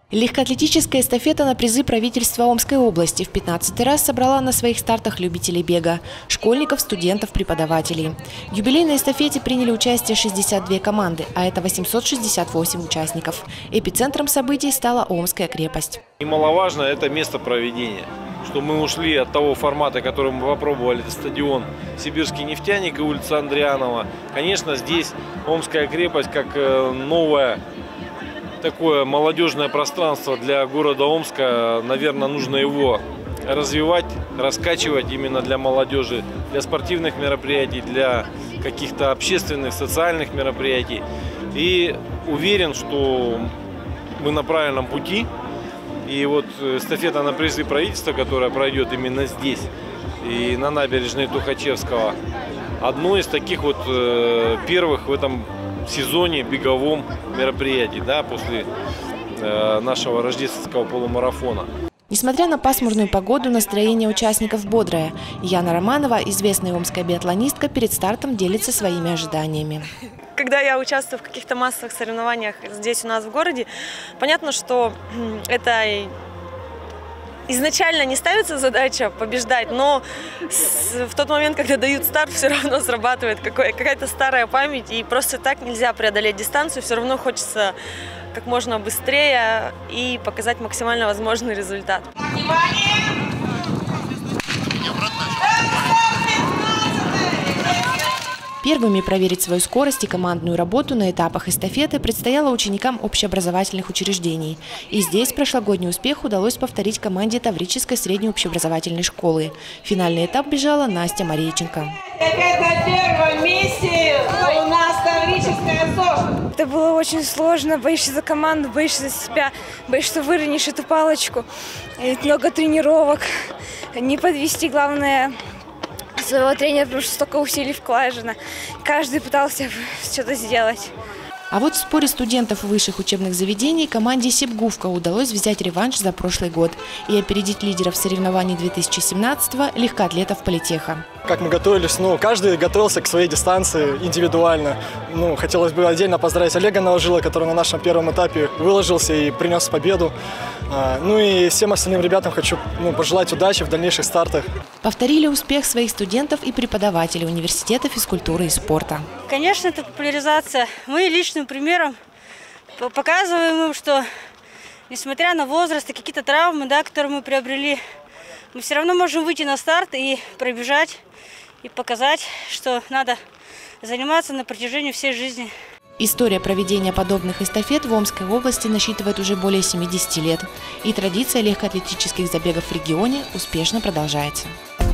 Легкоатлетическая эстафета на призы правительства Омской области в 15-й раз собрала на своих стартах любителей бега – школьников, студентов, преподавателей. В юбилейной эстафете приняли участие 62 команды, а это 868 участников. Эпицентром событий стала Омская крепость. Немаловажно – это место проведения. Что мы ушли от того формата, который мы попробовали, это стадион «Сибирский нефтяник» и улица Андрианова. Конечно, здесь Омская крепость как новое такое молодежное пространство для города Омска. Наверное, нужно его развивать, раскачивать именно для молодежи, для спортивных мероприятий, для каких-то общественных, социальных мероприятий. И уверен, что мы на правильном пути. И вот эстафета на призы правительства, которая пройдет именно здесь, и на набережной Тухачевского, одно из таких вот первых в этом сезоне беговом мероприятий, да, после нашего рождественского полумарафона. Несмотря на пасмурную погоду, настроение участников бодрое. Яна Романова, известная омская биатлонистка, перед стартом делится своими ожиданиями. Когда я участвую в каких-то массовых соревнованиях здесь у нас в городе, понятно, что это изначально не ставится задача побеждать, но в тот момент, когда дают старт, все равно срабатывает какая-то старая память, и просто так нельзя преодолеть дистанцию, все равно хочется как можно быстрее и показать максимально возможный результат. Первыми проверить свою скорость и командную работу на этапах эстафеты предстояло ученикам общеобразовательных учреждений. И здесь прошлогодний успех удалось повторить команде Таврической средней общеобразовательной школы. Финальный этап бежала Настя Марейченко. Это первое месте у нас Таврическая СОЖ. Это было очень сложно. Боишься за команду, боишься за себя, боишься, что выронишь эту палочку. И много тренировок. Не подвести, главное, своего тренера, потому что столько усилий вкладывано. Каждый пытался что-то сделать. А вот в споре студентов высших учебных заведений команде «Сибгувка» удалось взять реванш за прошлый год и опередить лидеров соревнований 2017-го легкоатлетов политеха. Как мы готовились, каждый готовился к своей дистанции индивидуально. Хотелось бы отдельно поздравить Олега Новожила, который на нашем первом этапе выложился и принес победу. И всем остальным ребятам хочу пожелать удачи в дальнейших стартах. Повторили успех своих студентов и преподавателей университета физкультуры и спорта. Конечно, это популяризация. Мы личным примером показываем им, что несмотря на возраст и какие-то травмы, которые мы приобрели, мы все равно можем выйти на старт и пробежать, и показать, что надо заниматься на протяжении всей жизни. История проведения подобных эстафет в Омской области насчитывает уже более 70 лет. И традиция легкоатлетических забегов в регионе успешно продолжается.